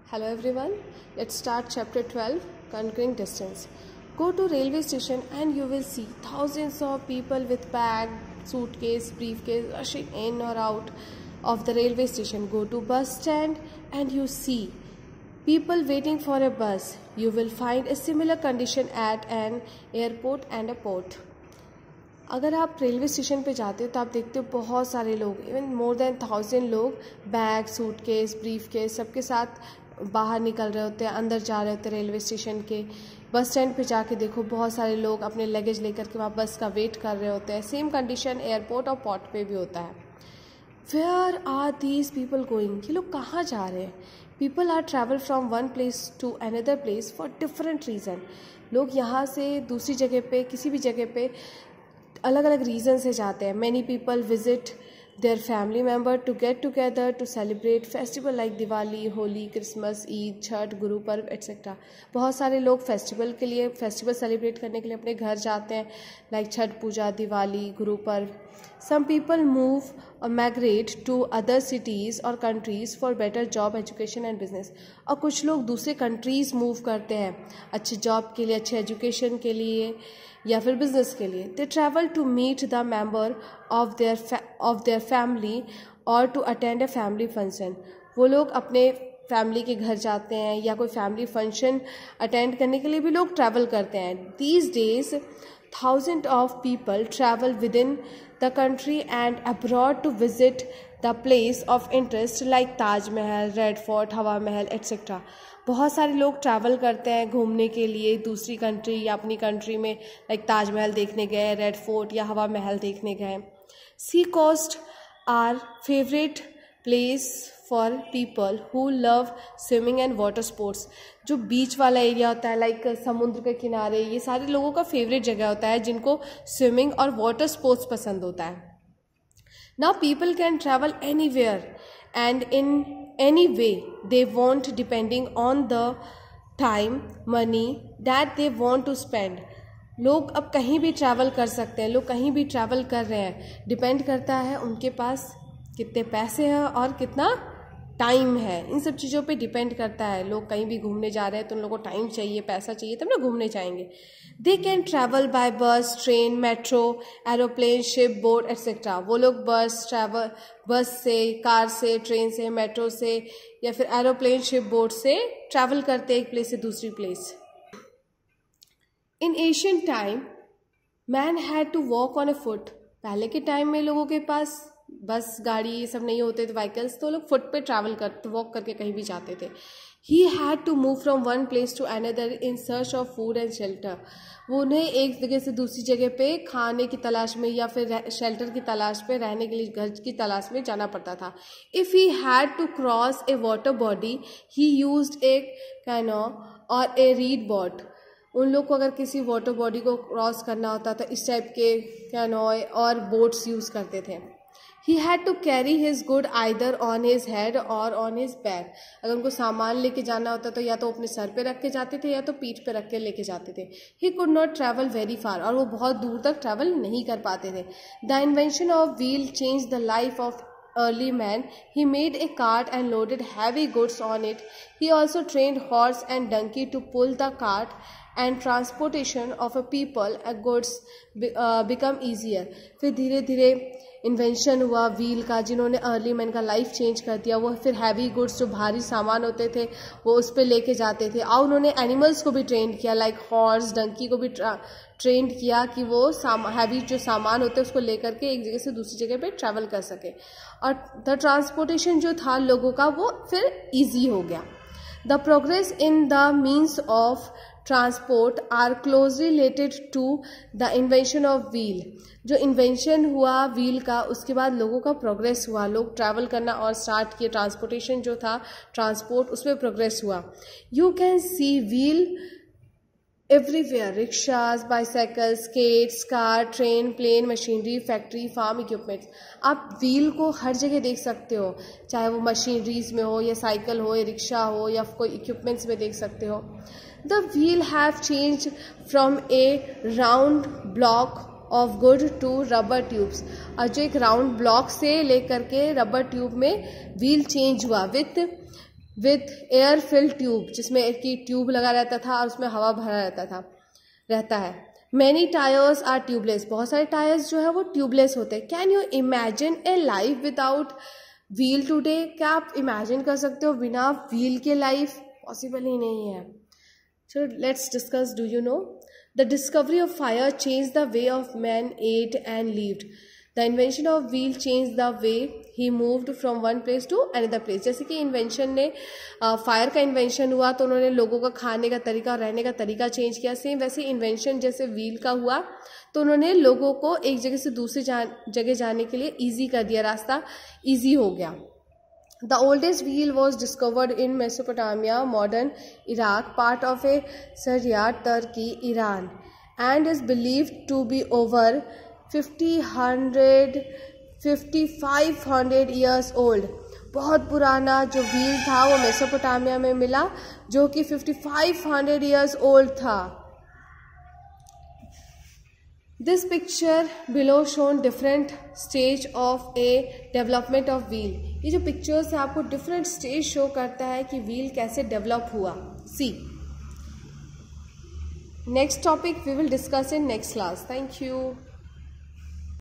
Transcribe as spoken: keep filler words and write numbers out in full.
Hello everyone, let's start chapter twelve, Conquering Distance. Go to railway station and you will see thousands of people with bag, suitcase, briefcase rushing in or out of the railway station. Go to bus stand and you see people waiting for a bus. You will find a similar condition at an airport and a port. अगर आप railway station पे जाते हो तो आप देखते हो बहुत सारे लोग, इवन मोर देन थाउजेंड लोग बैग, सूटकेस, ब्रीफकेस सबके साथ बाहर निकल रहे होते हैं, अंदर जा रहे होते हैं रेलवे स्टेशन के. बस स्टैंड पे जाके देखो बहुत सारे लोग अपने लगेज लेकर के वहाँ बस का वेट कर रहे होते हैं. सेम कंडीशन एयरपोर्ट और पोर्ट पे भी होता है. Where are these people going? ये लोग कहाँ जा रहे हैं? People are travel from one place to another place for different reason. लोग यहाँ से दूसरी जगह पे, किसी भी जगह पे अलग अलग रीज़न से जाते हैं. Many people visit their family member to get together to celebrate festival like Diwali, Holi, Christmas, Eid, Chhath, Guru Parv etcetera. बहुत सारे लोग फेस्टिवल के लिए फेस्टिवल सेलिब्रेट करने के लिए अपने घर जाते हैं, लाइक छठ पूजा, Diwali, Guru Parv. Some people move और माइग्रेट टू अदर सिटीज़ और countries for better job, education and business. और कुछ लोग दूसरे कंट्रीज़ मूव करते हैं अच्छे जॉब के लिए, अच्छे एजुकेशन के लिए या फिर बिजनेस के लिए. They travel to meet the member of their of their family और to attend a family function. वो लोग अपने फैमिली के घर जाते हैं या कोई फैमिली फंक्शन अटेंड करने के लिए भी लोग ट्रैवल करते हैं. These days thousand of people travel within the country and abroad to visit the place of interest like Taj Mahal, Red Fort, Hawa Mahal etcetera. बहुत सारे लोग ट्रैवल करते हैं घूमने के लिए दूसरी कंट्री या अपनी कंट्री में, लाइक ताजमहल देखने गए, रेड फोर्ट या हवा महल देखने गए. Sea coast are favourite place for people who love swimming and water sports. जो बीच वाला एरिया होता है, लाइक समुद्र के किनारे, ये सारे लोगों का फेवरेट जगह होता है जिनको स्विमिंग और वाटर स्पोर्ट्स पसंद होता है. Now people can travel anywhere and in any way they want depending on the time, money that they want to spend. लोग अब कहीं भी ट्रैवल कर सकते हैं, लोग कहीं भी ट्रैवल कर रहे हैं. डिपेंड करता है उनके पास कितने पैसे हैं और कितना टाइम है. इन सब चीज़ों पे डिपेंड करता है. लोग कहीं भी घूमने जा रहे हैं तो उन लोगों को टाइम चाहिए, पैसा चाहिए, तब ना घूमने जाएंगे. They can travel by bus, train, metro, aeroplane, ship, boat etcetera. वो लोग बस ट्रैवल बस से, कार से, ट्रेन से, मेट्रो से या फिर एरोप्लेन, शिप, बोट से ट्रैवल करते हैं एक प्लेस से दूसरी place. In Asian time man had to walk on a foot. पहले के टाइम में लोगों के पास बस, गाड़ी ये सब नहीं होते थे, व्हीकल्स, तो लोग फुट पे ट्रैवल करते, वॉक करके कहीं भी जाते थे. He had to move from one place to another in search of food and shelter. वो उन्हें एक जगह से दूसरी जगह पे खाने की तलाश में या फिर शेल्टर की तलाश पे, रहने के लिए घर की तलाश में जाना पड़ता था. If he had to cross a water body he used a canoe और ए रीड बोट. उन लोग को अगर किसी वाटर बॉडी को क्रॉस करना होता तो इस टाइप के कैनोय और बोट्स यूज़ करते थे. He had to carry his good either on his head or on his back. अगर उनको सामान लेके जाना होता तो या तो अपने सर पे रख के जाते थे या तो पीठ पे रख के लेके जाते थे. He could not travel very far. और वो बहुत दूर तक ट्रैवल नहीं कर पाते थे. The invention of wheel changed the life of early man. He made a cart and loaded heavy goods on it. He also trained horse and donkey to pull the cart and transportation of a people and goods uh, become easier. फिर धीरे धीरे invention हुआ wheel का, जिन्होंने early man का life change कर दिया. वो फिर हैवी गुड्स, जो भारी सामान होते थे, वो उस पर लेके जाते थे. और उन्होंने एनिमल्स को भी ट्रेन किया, लाइक हॉर्स, डंकी को भी ट्रेंड किया कि वो हैवी जो सामान होते हैं उसको लेकर के एक जगह से दूसरी जगह पे ट्रैवल कर सके. और द ट्रांसपोर्टेशन जो था लोगों का वो फिर ईजी हो गया. The progress in the means of transport are closely related to the invention of wheel. जो इन्वेंशन हुआ व्हील का, उसके बाद लोगों का प्रोग्रेस हुआ, लोग ट्रैवल करना और स्टार्ट किए. ट्रांसपोर्टेशन जो था, ट्रांसपोर्ट, उस पर प्रोग्रेस हुआ. You can see wheel everywhere. Rickshaws, bicycle, skates, car, train, plane, machinery, factory, farm equipments. आप व्हील को हर जगह देख सकते हो, चाहे वो मशीनरीज में हो या साइकिल हो या रिक्शा हो या कोई इक्विपमेंट्स में देख सकते हो. The wheel have changed from a round block of wood to rubber tubes. और जो एक राउंड ब्लॉक से लेकर के रबर ट्यूब में व्हील चेंज हुआ. With with air filled tube, जिसमें की ट्यूब लगा रहता था और उसमें हवा भरा रहता था रहता है। मैनी टायर्स आर ट्यूबलेस, बहुत सारे टायर्स जो है वो ट्यूबलेस होते हैं। Can you imagine a life without wheel today, क्या आप इमेजिन कर सकते हो बिना व्हील के लाइफ? पॉसिबल ही नहीं है। So let's discuss, do you know the discovery of fire change the way of man ate and lived. The invention of wheel change the way he moved from one place to another place. जैसे कि invention ने fire uh, का invention हुआ तो उन्होंने लोगों का खाने का तरीका, रहने का तरीका चेंज किया। सेम वैसे इन्वेंशन जैसे व्हील का हुआ तो उन्होंने लोगों को एक जगह से दूसरी जा, जगह जाने के लिए ईजी कर दिया, रास्ता ईजी हो गया। The oldest wheel was discovered in Mesopotamia, modern Iraq, part of a Syria, Turkey, Iran, and is believed to be over fifty hundred fifty five hundred years old. बहुत पुराना जो व्हील था वो मेसोपोटामिया में मिला जो कि fifty five hundred years old था। This picture below shown different stage of a development of wheel. ये जो पिक्चर्स है आपको डिफरेंट स्टेज शो करता है कि व्हील कैसे डेवलप हुआ। See next topic we will discuss in next class. Thank you.